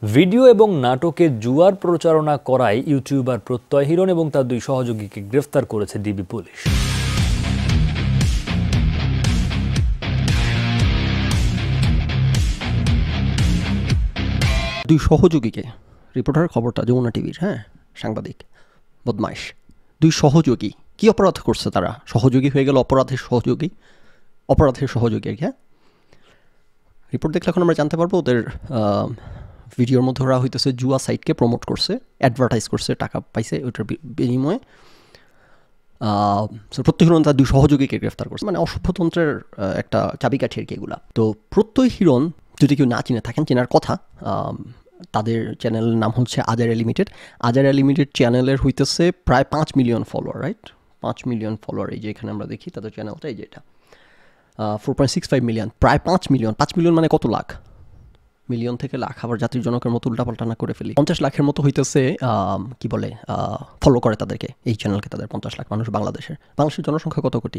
Video এবং নাটকে জুয়ার প্রচারণা করায় ইউটিউবার প্রত্যয় হিরণ এবং তার দুই সহযোগীকে গ্রেফতার করেছে ডিবি পুলিশ। দুই সহযোগীকে, রিপোর্টার খবরটা যমুনা টিভির, সাংবাদিক বদমাইশ দুই সহযোগী কি অপরাধ করছে তারা? সহযোগী হয়ে গেল অপরাধের সহযোগী আর কি। রিপোর্ট দেখলে এখন আমরা জানতে পারবো ওদের ভিডিওর মধ্যে ওরা হইতেছে জুয়া সাইটকে প্রমোট করছে, অ্যাডভার্টাইজ করছে, টাকা পাইছে ওইটার বিনিময়ে। প্রত্যয় হিরণ তার দুই সহযোগীকে গ্রেফতার করছে, মানে অসভ্যতন্ত্রের একটা চাবিকাঠি আর কি এগুলা। তো প্রত্যয় হিরণ যদি কেউ না চিনে থাকেন, চেনার কথা, তাদের চ্যানেলের নাম হচ্ছে আজারা লিমিটেড। আজারা লিমিটেড চ্যানেলের হইতেছে প্রায় 5 million follower, right? 5 million follower, এই যে এখানে আমরা দেখি তাদের চ্যানেলটা, এই যে এটা 4.65 মিলিয়ন, প্রায় 5 মিলিয়ন। 5 মিলিয়ন মানে কত লাখ? মিলিয়ন থেকে লাখ, আবার জাতির জনকের মতো উল্টাপাল্টা না করে ফেলি। 50 লাখের মতো হইতেছে কি বলে ফলো করে তাদেরকে, এই চ্যানেলকে তাদের 50 লাখ মানুষ। বাংলাদেশের জনসংখ্যা কত কোটি?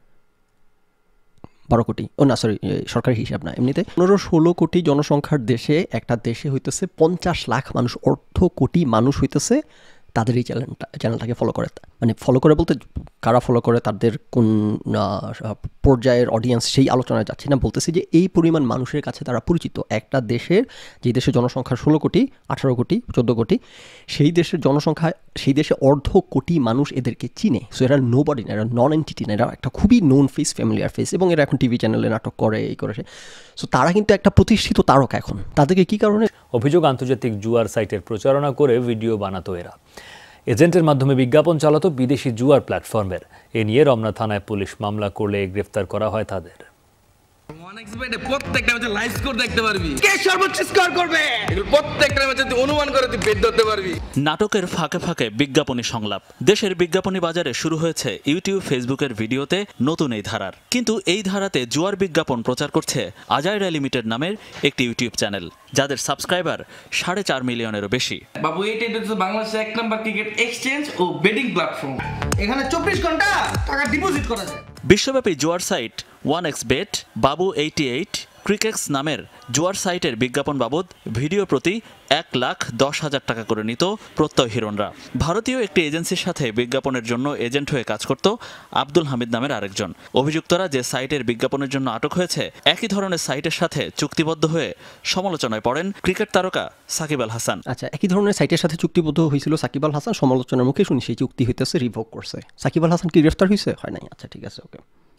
12 কোটি। সরকারি হিসাব না, এমনিতে 15-16 কোটি জনসংখ্যার দেশে, একটা দেশে হইতেছে 50 লাখ মানুষ, অর্ধ কোটি মানুষ হইতেছে তাদের এই চ্যানেলটাকে ফলো করে। মানে ফলো করে বলতে কারা ফলো করে, তাদের কোন পর্যায়ের অডিয়েন্স সেই আলোচনায় যাচ্ছে না, বলতেছি যে এই পরিমাণ মানুষের কাছে তারা পরিচিত। একটা দেশের, যে দেশের জনসংখ্যা 16 কোটি, 18 কোটি, 14 কোটি, সেই দেশের জনসংখ্যা, সেই দেশে অর্ধ কোটি মানুষ এদেরকে চিনে। সো এরা নোবডি না, এরা নন এন্টিটি না, এরা একটা খুবই নোন ফেস, ফ্যামিলিয়ার ফেস, এবং এরা এখন টিভি চ্যানেলে নাটক করে, এই করে। সো তারা কিন্তু একটা প্রতিষ্ঠিত তারকা এখন। তাদেরকে কী কারণে? অভিযোগ, আন্তর্জাতিক জুয়ার সাইটের প্রচারণা করে ভিডিও বানাতো এরা। এজেন্টের মাধ্যমে বিজ্ঞাপন চালাতো বিদেশি জুয়ার প্ল্যাটফর্মের। এ নিয়ে রমনা থানায় পুলিশ মামলা করলে গ্রেফতার করা হয় তাদের। প্রত্যেকটা ম্যাচে লাইভ স্কোর দেখতে পারবি, কে সর্বোচ্চ স্কোর করবে, এগুলো প্রত্যেকটা ম্যাচে তুই অনুমান করে তুই বেট ধরতে পারবি। নাটকের ফাঁকে ফাঁকে বিজ্ঞাপনী সংলাপ। দেশের বিজ্ঞাপনী বাজারে শুরু হয়েছে ইউটিউব, ফেসবুকের ভিডিওতে নতুন এই ধারার। কিন্তু এই ধারাতে জুয়ার বিজ্ঞাপন প্রচার করছে আজাইরা লিমিটেড নামের একটি ইউটিউব চ্যানেল, যাদের সাবস্ক্রাইবার 4.5 মিলিয়নেরও বেশি। বাবু, এইটা হচ্ছে বাংলাদেশের 1 নম্বর ক্রিকেট এক্সচেঞ্জ ও বেটিং প্ল্যাটফর্ম। এখানে 24 ঘন্টা টাকা ডিপোজিট করা যায়। বিশ্বব্যাপী জুয়ার সাইট 1xBet, বাবু 88, ক্রিকেক্স নামের জুয়ার সাইটের বিজ্ঞাপন বাবদ ভিডিও প্রতি 1,10,000 টাকা করে নিত প্রত্যয় হিরণরা। ভারতীয় একটি এজেন্সির সাথে বিজ্ঞাপনের জন্য এজেন্ট হয়ে কাজ করত আব্দুল হামিদ নামের আরেকজন। অভিযুক্তরা যে সাইটের বিজ্ঞাপনের জন্য আটক হয়েছে, একই ধরনের সাইটের সাথে চুক্তিবদ্ধ হয়ে সমালোচনায় পড়েন ক্রিকেট তারকা সাকিব আল হাসান। আচ্ছা, একই ধরনের সাইটের সাথে চুক্তিবদ্ধ হয়েছিল সাকিব আল হাসান, সমালোচনার মুখে শুনি সেই চুক্তি হইতেছে রিভোক করছে। সাকিব আল হাসান কি গ্রেফতার হয়েছে? হয় নাই। আচ্ছা, ঠিক আছে, ওকে।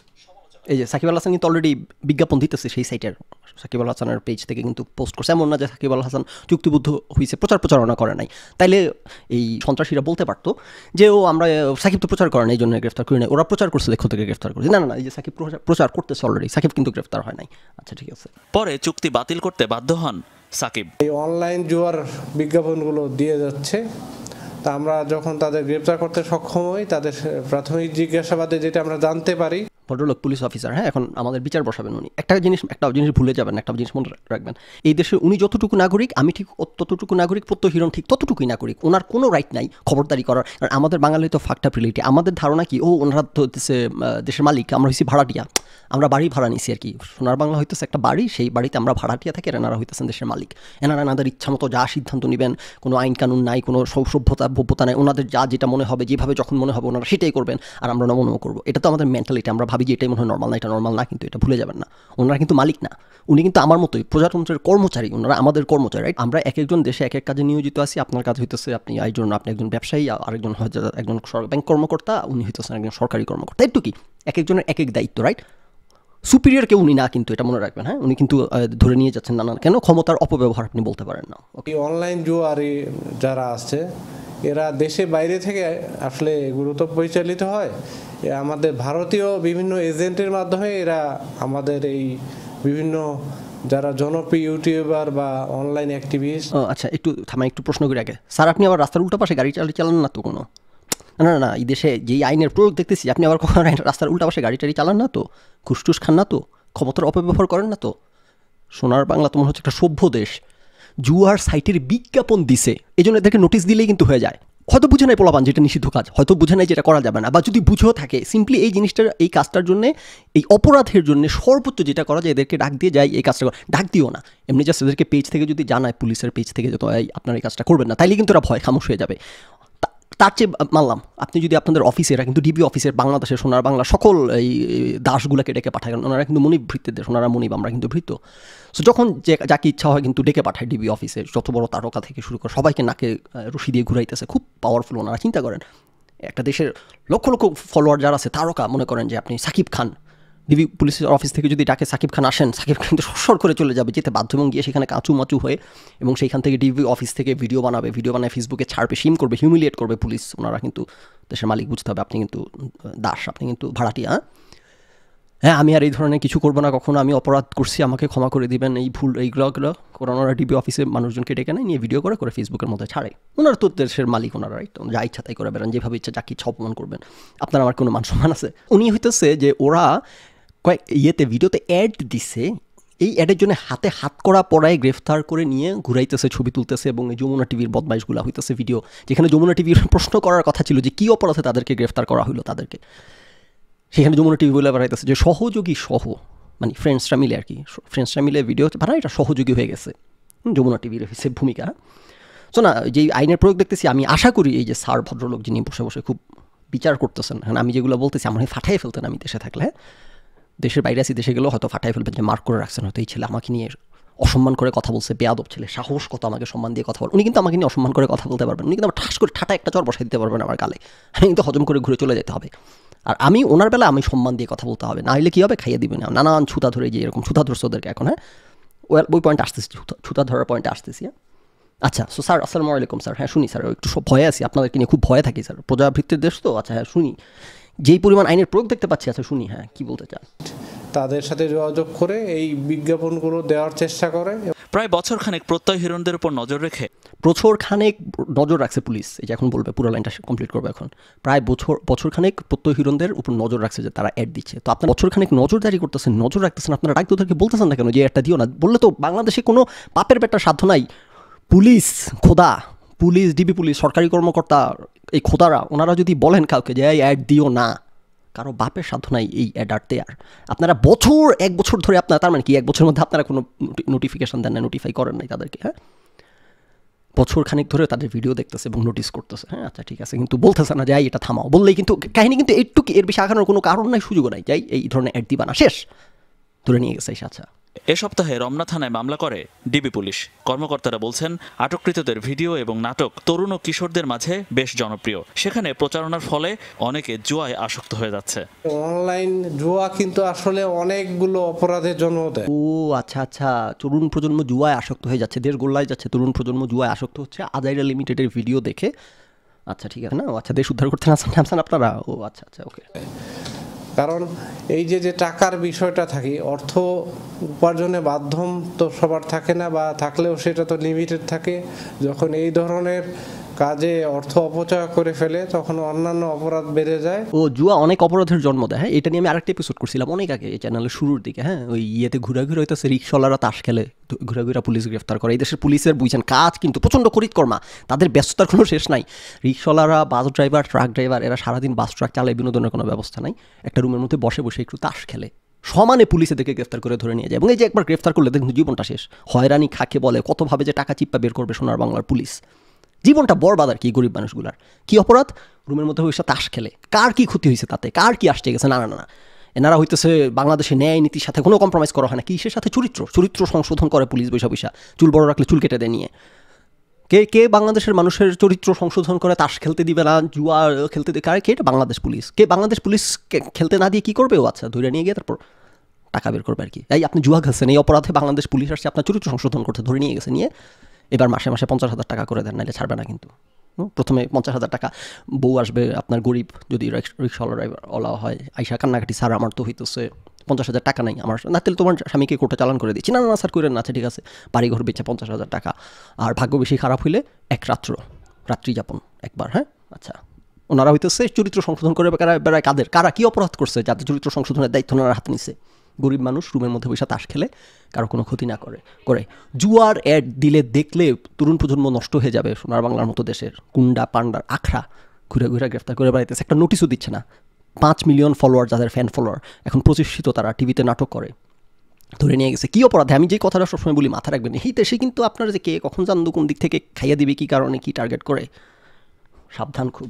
এই যে সাকিব আল হাসান কিন্তু অলরেডি বিজ্ঞাপন দিতেছে সেই সাইটের, সাকিব আল হাসানের পেজ থেকে কিন্তু পোস্ট করছে। এমন না যে সাকিব আল হাসান চুক্তিবদ্ধ হয়েছে, প্রচারণা করে নাই। তাইলে এই সন্ত্রাসীরা বলতে পারতো যে আমরা সাকিব তো প্রচার করে না, এই জন্য গ্রেফতার করি নাই, ওরা প্রচার করছে দেখো থেকে গ্রেফতার করছে। না, এই যে সাকিব প্রচার করতেছে অলরেডি, সাকিব কিন্তু গ্রেফতার হয় নাই। আচ্ছা, ঠিক আছে। পরে চুক্তি বাতিল করতে বাধ্য হন সাকিব। এই অনলাইন জুয়ার বিজ্ঞাপনগুলো দিয়ে যাচ্ছে, তা আমরা যখন তাদের গ্রেফতার করতে সক্ষম হই, তাদের প্রাথমিক জিজ্ঞাসাবাদে যেটা আমরা জানতে পারি, ভদ্রলোক পুলিশ অফিসার, এখন আমাদের বিচার বসাবেন উনি। একটা জিনিস ভুলে যাবেন, একটা জিনিস মনে রাখবেন, এই দেশে উনি যতটুকু নাগরিক, আমি ঠিক ততটুকু নাগরিক, প্রত্যয় হিরণ ঠিক ততটুকুই নাগরিক। ওনার কোনো রাইট নাই খবরদারি করার। কারণ আমাদের বাঙালি তো ফাঁকটা প্রিলিটি, আমাদের ধারণা কি, ওনারা তো হচ্ছে দেশের মালিক, আমরা হইছি ভাড়াটিয়া, আমরা বাড়ি ভাড়া নিছি আর কি। সোনার বাংলা হইতেছে একটা বাড়ি, সেই বাড়িতে আমরা ভাড়াটিয়া থাকি, আর এনারা হইতেছেন দেশের মালিক। এনারা এনাদের ইচ্ছা মতো যা সিদ্ধান্ত নেবেন, কোনো আইন কানুন নাই, কোনো ভব্যতা নাই, ওনাদের যেটা মনে হবে, যেভাবে যখন মনে হবে ওনারা সেটাই করবেন, আর আমরা নমনও করবো। এটা তো আমাদের মেন্টালিটি, আমরা ভাবি যে এটাই মনে হয় নর্মাল। এটা নর্মাল না, কিন্তু এটা ভুলে যাবেন না, ওনারা কিন্তু মালিক না, উনি কিন্তু আমার মতোই প্রজাতন্ত্রের কর্মচারী, ওনারা আমাদের কর্মচারী, রাইট? আমরা এক একজন দেশে এক এক কাজে নিয়োজিত আছি। আপনার কাজ হইতেছে আপনি একজন ব্যবসায়ী, আরেকজন হয়তো একজন ব্যাংক কর্মকর্তা, উনি হইতেছেন একজন সরকারি কর্মকর্তা। একটু কি এক একজনের এক এক দায়িত্ব, রাইট? সুপিরিয়র কেউ উনি না, কিন্তু এটা মনে রাখবেন। উনি কিন্তু ধরে নিয়ে যাচ্ছেন নানান কেন ক্ষমতার অপব্যবহার আপনি বলতে পারেন না। অনলাইন জুয়ারি যারা আছে, এরা দেশে বাইরে থেকে আসলে গুরুত্ব পরিচালিত হয় আমাদের ভারতীয় বিভিন্ন এজেন্টের মাধ্যমে। এরা আমাদের এই বিভিন্ন যারা জনপ্রিয় ইউটিউবার বা অনলাইন অ্যাক্টিভিস্ট। আচ্ছা, একটু থামাই, একটু প্রশ্ন করে আগে। স্যার, আপনি আবার রাস্তার উল্টা পাশে গাড়ি চালান না তো? কোনো না, এই দেশে যেই আইনের প্রয়োগ দেখতেছি, আপনি আবার কখনো রাস্তার উল্টা পাশে গাড়ি চালান না তো? খুসটুস খান না তো? ক্ষমতার অপব্যবহার করেন না তো? সোনার বাংলা তোমার হচ্ছে একটা সভ্য দেশ। জুয়ার সাইটের বিজ্ঞাপন দিছে, এই জন্য এদেরকে নোটিশ দিলেই কিন্তু হয়ে যায়। হয়তো বুঝে নাই পোলাপান যেটা নিষিদ্ধ কাজ, হয়তো বুঝে নাই যেটা করা যাবে না, বা যদি বুঝেও থাকে সিম্পলি এই জিনিসটার এই কাজটার জন্য এই অপরাধের জন্য সর্বোচ্চ যেটা করা যায় এদেরকে ডাক দিয়ে যায় এই কাজটা ডাক দিও না, এমনি জাস্ট এদেরকে পেজ থেকে যদি জানায় পুলিশের পেজ থেকে যে তো এই আপনার এই কাজটা করবেন না, তাইলে কিন্তু ওরা ভয় খামোশ হয়ে যাবে। তার চেয়ে মানলাম আপনি যদি আপনাদের অফিসেরা কিন্তু ডিবি অফিসের বাংলাদেশের সোনার বাংলা সকল এই দাসগুলোকে ডেকে পাঠায়, কারণ ওনারা কিন্তু মনিব ভৃত্যের দেশ, ওনারা মনিব, আমরা কিন্তু ভৃত্য। সো যখন যে যাকে ইচ্ছা হয় কিন্তু ডেকে পাঠায় ডিবি অফিসে, যত বড় তারকা থেকে শুরু করে সবাইকে নাকে রশি দিয়ে ঘুরাইতেছে, খুব পাওয়ারফুল ওনারা। চিন্তা করেন একটা দেশের লক্ষ লক্ষ ফলোয়ার যারা আছে, তারকা, মনে করেন যে আপনি সাকিব খান, ডিবি পুলিশের অফিস থেকে যদি ডাকে সাকিব খান আসেন, সাকিব খান কিন্তু সরসর করে চলে যাবে, যেতে বাধ্য, এবং গিয়ে সেখানে কাঁচুমাচু হয়ে এবং সেইখান থেকে ডিবি অফিস থেকে ভিডিও বানায় ফেসবুকে ছাড়বে, শিম করবে, হিউমিলিয়েট করবে পুলিশ। ওনারা কিন্তু দেশের মালিক, বুঝতে হবে আপনি কিন্তু দাস, আপনি কিন্তু ভাড়াটিয়া। হ্যাঁ আমি আর এই ধরনের কিছু করবো না কখনো, আমি অপরাধ করছি, আমাকে ক্ষমা করে দিবেন, এই ভুল এইগুলো কারণ ওরা ডিবি অফিসে মানুষজনকে ডেকে নেয়, নিয়ে ভিডিও করে ফেসবুকের মধ্যে ছাড়ে। ওনারা তো দেশের মালিক, ওনারা রাইট, যা ইচ্ছা তাই করে বেড়ান, যেভাবে ইচ্ছা যাকে ইচ্ছা অপমান করবেন, আপনার আমার কোনো মান সম্মান আছে? উনি হইতেছে যে ওরা কয়েক ভিডিওতে অ্যাড দিছে, এই অ্যাডের জন্য হাতে হাত করা পড়ায় গ্রেফতার করে নিয়ে ঘুরাইতেছে, ছবি তুলতেছে, এবং এই যমুনা টিভির বদমাইশগুলো হইতেছে ভিডিও, যেখানে যমুনা টিভির প্রশ্ন করার কথা ছিল যে কী অপরাধে তাদেরকে গ্রেফতার করা হইলো তাদেরকে, সেখানে যমুনা টিভি বলে বেড়াইতেছে যে সহযোগী সহ, মানে ফ্রেন্ডসরা মিলে আর কি, ফ্রেন্ডসরা মিলে ভিডিও বানায়, এটা সহযোগী হয়ে গেছে যমুনা টিভির সে ভূমিকা। শো না, যে আইনের প্রয়োগ দেখতেছি, আমি আশা করি এই যে স্যার ভদ্রলোক যিনি বসে বসে খুব বিচার করতেছেন, হ্যাঁ আমি যেগুলো বলতেছি আমার ফাটাই ফেলতেন আমি দেশে থাকলে, দেশের বাইরে আছি, দেশে গেলেও হয়তো ফাটাই ফেলবেন যে মার্ক করে রাখছেন, হয়তো এই ছেলে আমাকে নিয়ে অসম্মান করে কথা বলছে, বেয়াদব ছেলে, সাহস কত আমাকে সম্মান দিয়ে কথা বল। উনি কিন্তু আমাকে নিয়ে অসম্মান করে কথা বলতে পারবেন, উনি কিন্তু আমার ঠাস করে ঠাটা একটা চর বসাই দিতে পারবেন আমার গালে, আমি কিন্তু হজম করে ঘুরে চলে যেতে হবে। আর আমি ওনার বেলা আমি সম্মান দিয়ে কথা বলতে হবে, না হলে কী হবে, খাইয়ে দিবেন নানান ছুতা ধরে, যে এরকম ছুতা ধরছে ওদেরকে এখন। হ্যাঁ ওই পয়েন্টে আসতেছি, ছুতা ধরার পয়েন্টে আসতেছি। হ্যাঁ আচ্ছা, সো স্যার আসসালামু আলাইকুম স্যার। হ্যাঁ শুনি স্যার, একটু সব ভয়ে আছি, আপনাদেরকে নিয়ে খুব ভয়ে থাকি স্যার, প্রজাভিত্তির দেশ তো। আচ্ছা হ্যাঁ শুনি, যেই পরিমাণ আইনের প্রয়োগ দেখতে পাচ্ছি, আচ্ছা শুনি, হ্যাঁ কী বলতে চান? তাদের সাথে যোগাযোগ করে এই বিজ্ঞাপনগুলো দেওয়ার চেষ্টা করে। প্রায় বছরখানেক প্রত্যয় হিরণদের উপর নজর রেখে বছরখানেক নজর রাখছে পুলিশ, এই যে এখন বলবে, পুরো লাইনটা কমপ্লিট করবে এখন। প্রায় বছরখানেক প্রত্যয় হিরণদের উপর নজর রাখছে যে তারা অ্যাড দিচ্ছে। তো আপনার বছরখানেক নজরদারি করতেছেন, নজর রাখতেছেন, আপনারা ডাক্তারদেরকে বলতেছেন না কেন যে একটা দিও না? বললে তো বাংলাদেশে কোনো পাপের পেটার সাধ্য নাই, পুলিশ খোদা, পুলিশ, ডিবি পুলিশ, সরকারি কর্মকর্তা, এই খোদারা, ওনারা যদি বলেন কাউকে যে এই অ্যাড দিও না, কারো বাপের সাধ্য নাই এই অ্যাড আর দেয়ার। আপনারা এক বছর ধরে আপনারা, তার মানে কি 1 বছরের মধ্যে আপনারা কোনো নোটিফিকেশান দেন না, নোটিফাই করেন নাই তাদেরকে? হ্যাঁ বছর খানিক ধরে তাদের ভিডিও দেখতেছে এবং নোটিস করতেছে। হ্যাঁ আচ্ছা ঠিক আছে, কিন্তু বলতেছে না যাই এটা থামাও, বললেই কিন্তু কাহিনী কিন্তু একটু, এর বেশি আগানোর কোনো কারণ নাই, সুযোগও নাই, যাই এই ধরনের অ্যাড দিবা না, শেষ, ধরে নিয়ে গেছে। আচ্ছা এ সপ্তাহে রমনা থানায় মামলা করে ডিবি পুলিশ। কর্মকর্তারা বলছেন আটককৃতদের ভিডিও এবং নাটক তরুণ ও কিশোরদের মাঝে বেশ জনপ্রিয়, সেখানে প্রচারণার ফলে অনেকে জুয়ায় আসক্ত হয়ে যাচ্ছে। অনলাইন জুয়া কিন্তু আসলে অনেকগুলো অপরাধের জন্ম দেয়। ও আচ্ছা আচ্ছা, তরুণ প্রজন্ম জুয়ায় আসক্ত হয়ে যাচ্ছে, দেশ গোল্লায় যাচ্ছে, তরুণ প্রজন্ম জুয়ায় আসক্ত হচ্ছে আজাইরা লিমিটেডের ভিডিও দেখে। আচ্ছা ঠিক আছে, না আচ্ছা দেশ উদ্ধার করতে নামছেন আপনারা? ও আচ্ছা আচ্ছা ওকে। কারণ এই যে টাকার বিষয়টা থাকে, অর্থ উপার্জনের মাধ্যম তো সবার থাকে না, বা থাকলেও সেটা তো লিমিটেড থাকে। যখন এই ধরনের কাজে অর্থ অপচয় করে ফেলে তখন অন্যান্য অপরাধ বেড়ে যায়। ও জুয়া অনেক অপরাধের জন্ম দেয়। হ্যাঁ এটা নিয়ে আমি আরেকটা এপিসোড করছিলাম অনেক আগে এই চ্যানেলের শুরুর দিকে। হ্যাঁ ওই ইয়েতে ঘুরাঘুরি হইতেছে, রিক্সাওয়ালারা তাস খেলে, ঘুরাঘুরা পুলিশ গ্রেফতার করে। এই দেশের পুলিশের বুঝছেন কাজ কিন্তু প্রচণ্ড করিতকর্মা, তাদের ব্যস্ততার কোনো শেষ নাই। রিক্সাওয়ালারা, বাস ড্রাইভার, ট্রাক ড্রাইভার, এরা সারাদিন বাস ট্রাক চালায়, বিনোদনের কোনো ব্যবস্থা নাই। একটা রুমের মধ্যে বসে বসে একটু তাস খেলে, সমানে পুলিশে দেখে গ্রেফতার করে ধরে নিয়ে যায়। এবং এই যে একবার গ্রেফতার করলে দেখুন জীবনটা শেষ। হয়রানি খাকে বলে, কতভাবে যে টাকা চিপ্পা বের করবে সোনার বাংলার পুলিশ, জীবনটা বরবাদ আর কি গরিব মানুষগুলার। কি অপরাধ? রুমের মধ্যে হয়েছে তাস খেলে, কার কি ক্ষতি হয়েছে তাতে, কার কি আসতে গেছে? না না না, এনারা হইতেছে বাংলাদেশে ন্যায় নীতির সাথে কোনো কম্প্রোমাইজ করা হয় না। কিসের সাথে? চরিত্র সংশোধন করে পুলিশ বৈশা বৈশা, চুল বড় রাখলে চুল কেটে দেয় নিয়ে। কে বাংলাদেশের মানুষের চরিত্র সংশোধন করে তাস খেলতে দিবে না, জুয়া খেলতে দিবে? কে? এটা বাংলাদেশ পুলিশ। বাংলাদেশ পুলিশ খেলতে না দিয়ে কি করবে? ও আচ্ছা ধরে নিয়ে গিয়ে তারপর টাকা বের করবে আর কি। এই আপনি জুয়া খেলছেন, এই অপরাধে বাংলাদেশ পুলিশ আসছে আপনার চরিত্র সংশোধন করতে, ধরে নিয়ে গেছে, নিয়ে এবার মাসে মাসে 50,000 টাকা করে দেন, নাহলে ছাড়বে না কিন্তু। প্রথমে 50,000 টাকা, বউ আসবে আপনার গরিব, যদি রিক্সাওয়ালা ড্রাইভারওয়ালা হয়, আইসা কান্নাকাটি, স্যার আমার তো হইতেছে 50,000 টাকা নেই আমার, না তাহলে তোমার স্বামীকে কোর্টে চালান করে দিচ্ছি। না না স্যার করেন না, আচ্ছা ঠিক আছে, বাড়ি ঘর বেচে 50,000 টাকা। আর ভাগ্য বেশি খারাপ হইলে এক রাত্রি যাপন একবার। হ্যাঁ আচ্ছা, ওনারা হইতেছে চরিত্র সংশোধন করে বেড়ায়। কারা কি অপরাধ করছে যাতে চরিত্র সংশোধনের দায়িত্ব ওনারা হাতে নিছে? গরিব মানুষ রুমের মধ্যে বসে তাস খেলে, কারো কোনো ক্ষতি না করে জুয়ার অ্যাড দিলে দেখলে তরুণ প্রজন্ম নষ্ট হয়ে যাবে। সোনার বাংলার মতো দেশের গুন্ডা পান্ডার আখড়া ঘুরে ঘুরে গ্রেফতার করে বেড়াইতেছে, একটা নোটিশও দিচ্ছে না। 5 মিলিয়ন ফলোয়ার, যাদের ফ্যান ফলোয়ার এখন প্রতিষ্ঠিত, তারা টিভিতে নাটক করে, ধরে নিয়ে গেছে। কী অপরাধে? আমি যে কথাটা সবসময় বলি, মাথা রাখবেন, এই দেশে কিন্তু আপনার যে কে কখন জানতো, কোন দিক থেকে খাইয়ে দিবে, কী কারণে, কী টার্গেট করে, সাবধান খুব।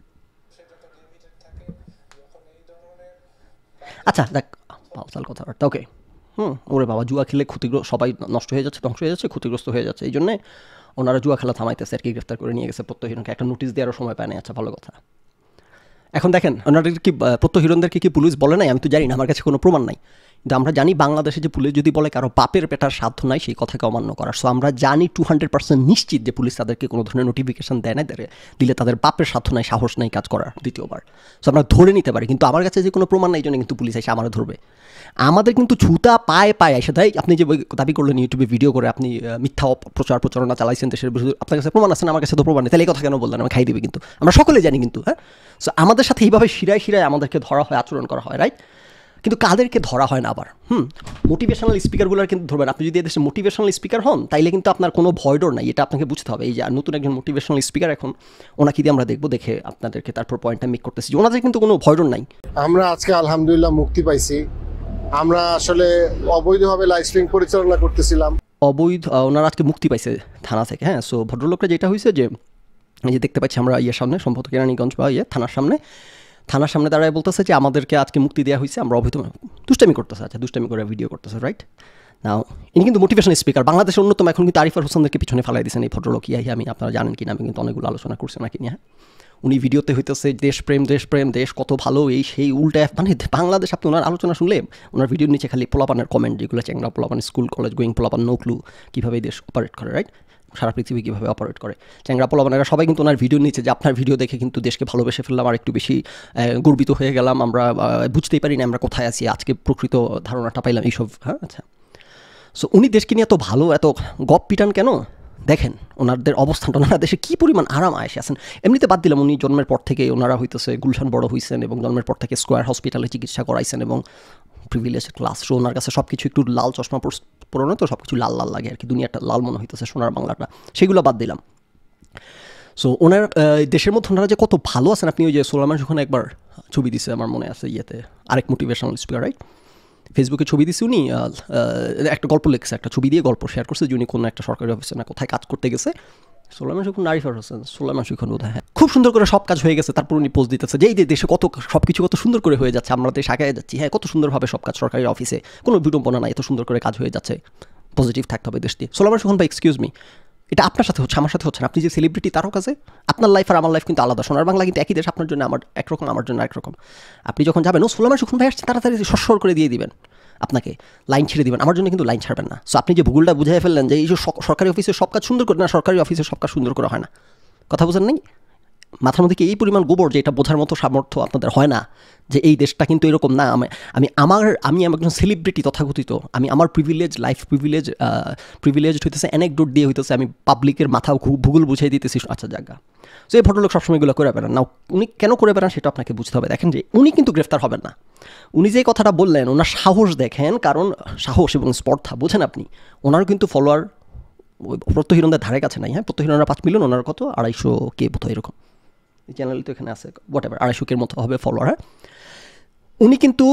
আচ্ছা দেখ, পালসাল কথাবার্তা ওকে। ওরে বাবা, জুয়া খেলে ক্ষতিগ্রস্ত, সবাই নষ্ট হয়ে যাচ্ছে, ধ্বংস হয়ে যাচ্ছে, ক্ষতিগ্রস্ত হয়ে যাচ্ছে। এই জন্যে ওনারা জুয়া খেলা থামাইতেছে আর কি, গ্রেফতার করে নিয়ে গেছে প্রত্যহিরণকে। একটা নোটিশ দেওয়ারও সময় পায় না। আচ্ছা, ভালো কথা। এখন দেখেন, ওনাদের কি প্রত্যহিরণদেরকে কি পুলিশ বলে নাই? আমি তো জানি না, আমার কাছে কোনো প্রমাণ নাই। কিন্তু আমরা জানি বাংলাদেশে যে পুলিশ যদি বলে কারো বাপের পেটার সাধ্য নাই সেই কথাকে অমান্য করার, সো আমরা জানি 200% নিশ্চিত যে পুলিশ তাদেরকে কোনো ধরনের নোটিফিকেশন দেয় না, দিলে তাদের বাপের সাধ্য নাই, সাহস নাই কাজ করার দ্বিতীয়বার। সো আমরা ধরে নিতে পারি, কিন্তু আমার কাছে যে কোনো প্রমাণ নাই, এই জন্য কিন্তু পুলিশ এসে আমার ধরবে। আমাদের কিন্তু ছুতা পায়ে এসে দেয়। আপনি যে দাবি করলেন ইউটিউবে ভিডিও করে আপনি মিথ্যা প্রচারণা চালাইছেন দেশের বিরুদ্ধে, আপনার কাছে প্রমাণ আছে না? আমার কাছে তো প্রমাণ নেই, তাহলে এই কথা কেন বললেন? আমি খাই দিবে, কিন্তু আমরা সকলে জানি কিন্তু। হ্যাঁ, সো আমাদের সাথে এইভাবে শিরায় আমাদেরকে ধরা হয়, আচরণ করা হয়, রাইট? কিন্তু কাদেরকে ধরা হয় না আবার? মোটিভেশনাল স্পিকারগুলোর কিন্তু ধরবেন। আপনি যদি এদেশে মোটিভেশনাল স্পিকার হন, তাইলে কিন্তু আপনার কোনো ভয় ডর নাই, এটা আপনাকে বুঝতে হবে। এই যে নতুন একজন মোটিভেশনাল স্পিকার, এখন ওনাকে দিয়ে আমরা দেখবো, দেখে আপনাদেরকে তারপর পয়েন্টটা মেক করতেছি যে ওনাদের কিন্তু কোনো ভয় ডর নাই। আমরা আজকে আলহামদুলিল্লাহ মুক্তি পাইছি। আমরা আসলে অবৈধভাবে লাইভ স্ট্রিম পরিচালনা করতেছিলাম। ওনারা আজকে মুক্তি পাইছে থানা থেকে। হ্যাঁ, সো ভদ্রলোকটা যেটা হয়েছে যে, এই যে দেখতে পাচ্ছি আমরা ইয়ের সামনে, সম্ভবত কেরানীগঞ্জ বা থানার সামনে দাঁড়ায় বলতেছে যে আমাদেরকে আজকে মুক্তি দেওয়া হয়েছে, আমরা অবৈধ দুষ্টামি করতেছে। আচ্ছা, দুষ্টামি করে ভিডিও করতেছে, রাইট? নাও ইনি কিন্তু মোটিভেশনাল স্পিকার, বাংলাদেশের অন্যতম। এখন কিন্তু আরিফার হোসেনদেরকে পিছনে ফালাই দিয়েছেন এই ভদ্রলোক। আমি আপনারা জানেন কিনা, আমি কিন্তু অনেকগুলো আলোচনা করছি নাকি নিয়ে। উনি ভিডিওতে হইতেছে দেশপ্রেম, দেশ কত ভালো, এই সেই উল্টা, মানে বাংলাদেশ। আপনি ওনার আলোচনা শুনলে, ওনার ভিডিওর নিচে খালি পোলাপানের কমেন্ট, যেগুলো চ্যাংরা পোলাপান, স্কুল কলেজ গোয়িং পোলাপান, নো ক্লু কীভাবে দেশ অপারেট করে, রাইট? সারা পৃথিবী কীভাবে অপারেট করে চ্যাংরা পোলাপানেরা সবাই কিন্তু ওনার ভিডিও নিচ্ছে যে আপনার ভিডিও দেখে কিন্তু দেশকে ভালোবেসে ফেললাম, আর একটু বেশি গর্বিত হয়ে গেলাম, আমরা বুঝতেই পারি না আমরা কোথায় আছি, আজকে প্রকৃত ধারণাটা পাইলাম, এইসব। হ্যাঁ, আচ্ছা। সো উনি দেশকে নিয়ে এত ভালো, এত গপ পিটান কেন? দেখেন ওনাদের অবস্থানটা, ওনারা দেশে কী পরিমাণ আরাম আয়েসে আছেন। এমনিতে বাদ দিলাম, উনি জন্মের পর থেকে ওনারা হইতেছে গুলশান বড় হয়েছেন, এবং জন্মের পর থেকে স্কোয়ার হসপিটালে চিকিৎসা করাইছেন, এবং প্রিভিলেজ ক্লাস। সো ওনার কাছে সব কিছু একটু লাল চশমা পড়ানো, তো সব কিছু লাল লাল লাগে আর কি, দুনিয়াটা লাল মনে হইতেছে সোনার বাংলাটা, সেগুলো বাদ দিলাম। সো ওনার দেশের মধ্যে ওনারা যে কত ভালো আছেন, আপনি ওই যে সোলাইমান ওখানে একবার ছবি দিছে, আমার মনে আছে, ইয়েতে আরেক মোটিভেশনাল স্পিকার, রাইট? ফেসবুকে ছবি দিচ্ছে, উনি একটা গল্প লিখছে, একটা ছবি দিয়ে গল্প শেয়ার করছে যে উনি কোনো একটা সরকারি অফিসে না কোথায় কাজ করতে গেছে। সোলাইমান আরিফার হোসেন, সোলাইমান বোধ হয়, হ্যাঁ, খুব সুন্দর করে সব কাজ হয়ে গেছে। তারপর উনি পোস্ট দিতেছে যে এই দেশে কত সব কিছু কত সুন্দর করে হয়ে যাচ্ছে, আমরা দেশ আগায় যাচ্ছি, হ্যাঁ, কত সুন্দরভাবে সব কাজ সরকারি অফিসে, কোনো বিড়ম্বনা নাই, এত সুন্দর করে কাজ হয়ে যাচ্ছে, পজিটিভ থাকতে হবে দেশ দিয়ে। সোলাইমান ভাই, এক্সকিউজ মি, এটা আপনার সাথে হচ্ছে, আমার সাথে হচ্ছে না। আপনি যে সেলিব্রিটি, তারও কাছে আপনার লাইফ আর আমার লাইফ কিন্তু আলাদা। সোনার বাংলা কিন্তু একই দেশ, আপনার জন্য আমার একরকম, আমার জন্য একরকম। আপনি যখন যাবেন, সোলাইমান ভাই আসছে, তাড়াতাড়ি সরসর করে দিয়ে দিবেন, আপনাকে লাইন ছেড়ে দিবেন, আমার জন্য কিন্তু লাইন ছাড়বেন না। সো আপনি যে ভূগোলটা বুঝাই ফেললেন যে এই যে সরকারি অফিসে সব কাজ সুন্দর করে, না, সরকারি অফিসে সব কাজ সুন্দর করে হয় না, কথা বুঝেন নাই? মাথার মধ্যে কি এই পরিমাণ গোবর যে এটা বোঝার মতো সামর্থ্য আপনাদের হয় না যে এই দেশটা কিন্তু এরকম না। আমি একজন সেলিব্রিটি তথাকথিত, আমি আমার লাইফ প্রিভিলেজ হইতেছে অ্যানেকডোট দিয়ে হইতেছে, আমি পাবলিকের মাথা ভূগোল বুঝাই দিতেছি। আচ্ছা, জায়গা। সো এই ভদ্রলোক সবসময় এগুলো করে বেড়ান না। উনি কেন করে বেড়ান সেটা আপনাকে বুঝতে হবে। দেখেন যে উনি কিন্তু গ্রেফতার হবেন না। উনি যে কথাটা বললেন, ওনার সাহস দেখেন, কারণ সাহস এবং স্পর্ধা বোঝেন আপনি। ওনারও কিন্তু ফলোয়ার প্রত্যহিরণদের ধারে কাছে নাই। হ্যাঁ, প্রত্যহিরণরা 5 মিলিয়ন, ওনার কত 250K বোধ হয়, এরকম। এই চ্যানেল তো এখানে আছে, হোয়াটএভার, 250K মতো হবে ফলোয়ার। হ্যাঁ, উনি কিন্তু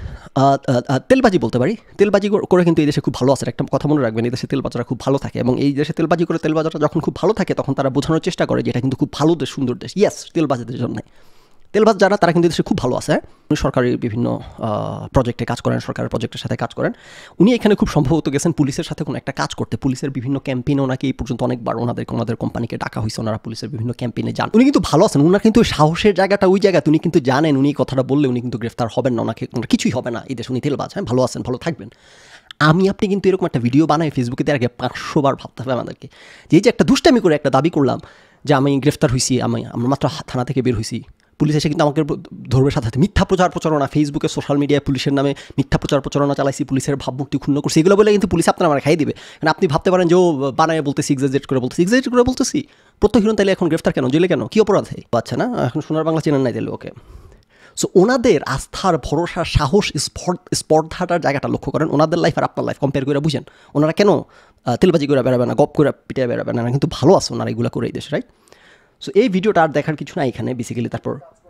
তেলবাজি বলতে পারি, তেলবাজি করে কিন্তু এই দেশে খুব ভালো আছে। একটা কথা মনে রাখবেন, এই দেশে তেলবাজারা খুব ভালো থাকে, এবং এই দেশে তেলবাজি করে তেলবাজারা যখন খুব ভালো থাকে তখন তারা বোঝানোর চেষ্টা করে যে এটা কিন্তু খুব ভালো দেশ, সুন্দর দেশ। ইয়েস, তেলবাজিদের জন্য তেলবাজ যারা, তারা কিন্তু দেশে খুব ভালো আছে। উনি সরকারি বিভিন্ন প্রজেক্টে কাজ করেন, সরকারের প্রজেক্টের সাথে কাজ করেন। উনি এখানে খুব সম্ভবত গেছেন পুলিশের সাথে কোনো একটা কাজ করতে, পুলিশের বিভিন্ন ক্যাম্পেইনে ওনাকে এই পর্যন্ত অনেকবার ওনাদের কোম্পানিকে ডাকা হয়েছে, ওনারা পুলিশের বিভিন্ন ক্যাম্পেইনে যান। উনি কিন্তু ভালো আছেন, উনার কিন্তু সাহসের জায়গাটা ওই জায়গায়। উনি কিন্তু জানেন, উনি কথাটা বললে উনি কিন্তু গ্রেফতার হবেন না, ওনাকে কিছুই হবে না এই দেশে। উনি তেলবাজ, হ্যাঁ, ভালো আছেন, ভালো থাকবেন। আপনি কিন্তু এরকম একটা ভিডিও বানাই ফেসবুকে দেওয়ার আগে 500 বার ভাবতে হবে আমাদেরকে, যে একটা দুষ্টামি করে একটা দাবি করলাম যে আমি গ্রেফতার হয়েছি, আমরা মাত্র থানা থেকে বের হয়েছি, পুলিশ এসে কিন্তু আমাকে ধরবে সাথে সাথে। মিথ্যা প্রচারণা, ফেসবুকে সোশ্যাল মিডিয়ায় পুলিশের নামে মিথ্যা প্রচারণা চালাইছি, পুলিশের ভাবমূর্তি ক্ষুণ্ণ করছি, এগুলো বলে কিন্তু পুলিশ আপনার আমার খাই দিবে। কারণ আপনি ভাবতে পারেন যে ও বানায় বলতেছি, এক্সাজারেট করে বলতেছি, প্রত্যহিরণ তাইলে এখন গ্রেফতার কেন, জেলে কেন, কী অপরাধে? আচ্ছা, না, এখন সোনার বাংলা চেনেন নাই তাইলে, ওকে। সো ওনাদের আস্থার ভরসা সাহস স্পর্ধাটার জায়গাটা লক্ষ্য করেন, ওনাদের লাইফ আর আপনার লাইফ কম্পেয়ার করে বুঝেন। ওনারা কেন তেলবাজি করে বেড়াবে না, গপ করে পিটে বেড়াবে না, কিন্তু ভালো আছে ওনারা এগুলো করে এই দেশে, রাইট? সো এই ভিডিওটা আর দেখার কিছু না এখানে বেসিক্যালি। তারপর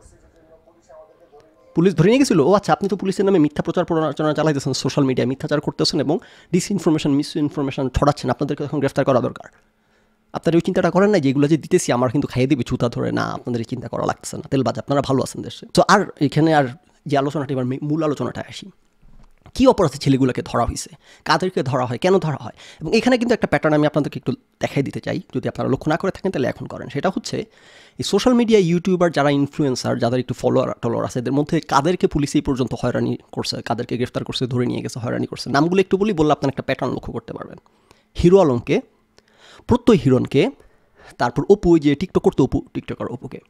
পুলিশ ধরে নিয়ে গেছিলো, ও আচ্ছা আপনি তো পুলিশের নামে মিথ্যা প্রচার প্রচারণা চালাইতেছেন, সোশ্যাল মিডিয়ায় মিথ্যাচার করতেছেন এবং ডিসইনফরমেশন মিসইনফরমেশন ছড়াচ্ছেন, আপনাদেরকে এখন গ্রেফতার করা দরকার। আপনারা ওই চিন্তাটা করেন না যে এগুলো যে দিতেছি আমার কিন্তু খাইয়ে দিবে ছুতা ধরে, না আপনাদের এই চিন্তা করা লাগতেছে না, তেলবাজ আপনারা ভালো আছেন দেশে। তো আর এখানে আর যে আলোচনাটা, এবার মূল আলোচনাটা আসি, কী অপরাধে ছেলেগুলোকে ধরা হয়েছে, কাদেরকে ধরা হয়, কেন ধরা হয়। এবং এখানে কিন্তু একটা প্যাটার্ন আমি আপনাদেরকে একটু দেখাই দিতে চাই, যদি আপনারা লক্ষ্য না করে থাকেন তাহলে এখন করেন। সেটা হচ্ছে এই সোশ্যাল মিডিয়া ইউটিউবার যারা ইনফ্লুয়েন্সার, যাদের একটু ফলোয়ার আছে, এদের মধ্যে কাদেরকে পুলিশ এই পর্যন্ত হয়রানি করছে, কাদেরকে গ্রেফতার করছে, ধরে নিয়ে গেছে, হয়রানি করছে, নামগুলো একটু বললে আপনার একটা প্যাটার্ন লক্ষ্য করতে পারবেন। হিরো আলমকে, প্রত্যয় হিরণকে, তারপর অপু, ওই যে টিকটক করতো অপু, টিকটকার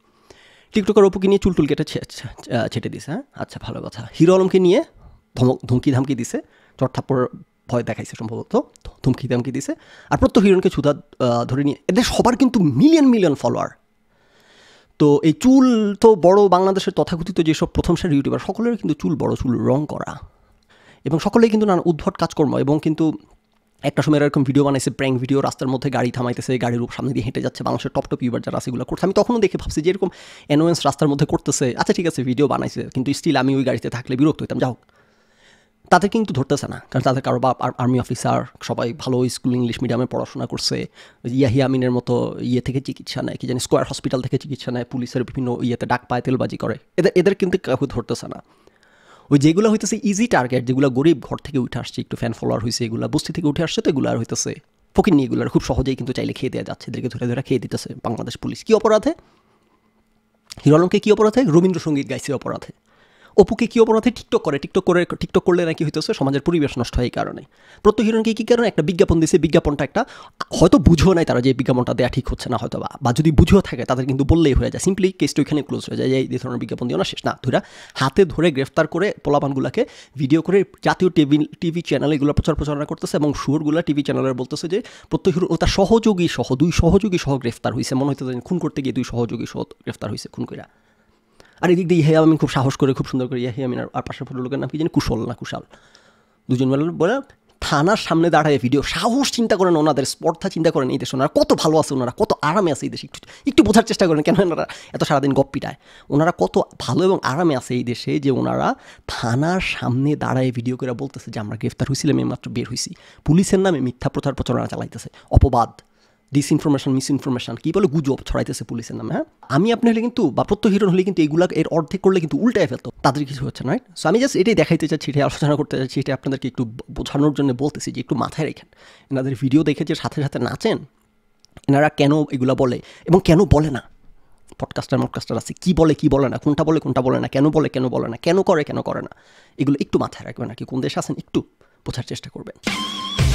অপুকে নিয়ে চুল কেটে ছেটে দিছে। হ্যাঁ আচ্ছা ভালো কথা। হিরো আলমকে নিয়ে ধমকি ধামকি দিছে, চটথাপ্পড় ভয় দেখাইছে সম্ভবত, ধমকি ধামকি দিছে। আর প্রত্যেক হিরণকে ছুতা ধরে নিয়ে, এদের সবার কিন্তু মিলিয়ন ফলোয়ার। তো এই চুল তো বড়, বাংলাদেশের তথাকথিত যেসব প্রথম সারির ইউটিউবার সকলের কিন্তু চুল বড়, চুল রং করা, এবং সকলেই কিন্তু নানা উদ্ভট কাজকর্ম। এবং কিন্তু একটা সময় এরকম ভিডিও বানাইছে, প্র্যাঙ্ক ভিডিও, রাস্তার মধ্যে গাড়ি থামাইতেছে, গাড়ির সামনে দিয়ে হেঁটে যাচ্ছে, বাংলাদেশের টপ ইউবার যারা আছে এগুলো করছে। আমি তখনও দেখে ভাবছি যে এরকম অ্যানোয়েন্স রাস্তার মধ্যে করতেছে, আচ্ছা ঠিক আছে ভিডিও বানাইছে, কিন্তু স্টিল আমি ওই গাড়িতে থাকলে বিরক্ত হইতাম। যাই হোক, তাদের কিন্তু ধরতেছে না, কারণ তাদের কারো বাপ আর্মি অফিসার, সবাই ভালো স্কুল ইংলিশ মিডিয়ামে পড়াশোনা করছে, ইয়াহিয়া আমিনের মতো থেকে চিকিৎসা নেয়, কি জানি স্কোয়ার হসপিটাল থেকে চিকিৎসা নেয়, পুলিশের বিভিন্ন ডাক পায়, তেলবাজি করে, এদের কিন্তু কাউকে ধরতেছে না। ওই যেগুলো হইতেছে ইজি টার্গেট, যেগুলো গরিব ঘর থেকে উঠে আসছে, একটু ফ্যান ফলোয়ার হয়েছে, এগুলো বস্তি থেকে উঠে আসছে, তো এগুলো আর হইতেছে ফকির নিয়ে, এগুলো খুব সহজেই কিন্তু চাইলে খেয়ে দেওয়া যাচ্ছে, এদেরকে ধরে খেয়ে দিতেছে বাংলাদেশ পুলিশ। কী অপরাধে? হিরো আলমকে কী অপরাধে? রবীন্দ্রসঙ্গীত গাইছে অপরাধে। অপুকে কী অপরাধে? টিকটক করলে নাকি হইতেছে সমাজের পরিবেশ নষ্ট হয় এই কারণে। প্রত্যেক হিরণকে কী কারণে? একটা বিজ্ঞাপন দিয়েছে, বিজ্ঞাপনটা একটা হয়তো বুঝেও নাই তারা যে বিজ্ঞাপনটা দেওয়া ঠিক হচ্ছে না, হয়তো বা যদি বুঝেও থাকে তাদের কিন্তু বললেই হয়ে যায়, সিম্পলি কেসটা ওইখানে ক্লোজ হয়ে যায়, এই ধরনের বিজ্ঞাপন দিও না, শেষ না। হাতে ধরে গ্রেফতার করে পোলাপানগুলোকে ভিডিও করে জাতীয় টিভি চ্যানেলে এগুলো প্রচারণা করতেছে, এবং সুরগুলো টিভি চ্যানেলের বলতেছে যে প্রত্যেক হিরো ও তার সহযোগী সহ 2 সহযোগী সহ গ্রেফতার হয়েছে, মনে হইতে খুন করতে গিয়ে 2 সহযোগী সহ গ্রেফতার হয়েছে খুন কইরা। আর এদিক দিয়ে ইয়াহিয়া আমিন খুব সাহস করে, খুব সুন্দর করে, ইয়াহিয়া আমিন আর পাশের লোকের নাম কি জানি, কুশাল, দুজন বলে থানার সামনে দাঁড়ায় ভিডিও। সাহস চিন্তা করেন, ওনাদের স্পর্ধা চিন্তা করেন, এই দেশে ওনারা কত ভালো আছে, ওনারা কত আরামে আছে এই দেশে। একটু বোঝার চেষ্টা করেন কেন ওনারা এত সারাদিন গপ পিটায়। ওনারা কত ভালো এবং আরামে আছে এই দেশে, যে ওনারা থানার সামনে দাঁড়ায় ভিডিও করে বলতেছে যে আমরা গ্রেফতার হয়েছিলাম, মাত্র বের হয়েছি। পুলিশের নামে মিথ্যা প্রচারণা চালাইতেছে, অপবাদ, ডিসইনফরমেশন, মিসইনফরমেশন, কী বলে, গুজব ছড়াইতেছে পুলিশের নামে। হ্যাঁ আমি আপনি হলে কিন্তু, বা প্রত্যেক হিরো হলে কিন্তু এগুলা এর অর্ধেক করলে কিন্তু উল্টায় ফেলতো, তাদের কিছু হচ্ছে না, রাইট? সো আমি জাস্ট এটাই দেখাইতে চাচ্ছি, এটাই আলোচনা করতে চাচ্ছি, এটা আপনাদেরকে একটু বোঝানোর জন্য বলতেছি যে একটু মাথায় রেখেন, এনাদের ভিডিও দেখে যে সাথে সাথে নাচেন, এনারা কেন এগুলা বলে এবং কেন বলে না। পডকাস্টার আছে, কি বলে না, কোনটা বলে না, কেন বলে না, কেন করে না, এগুলো একটু মাথায় রাখবেন। আর কি কোন দেশে আছেন একটু বোঝার চেষ্টা করবেন।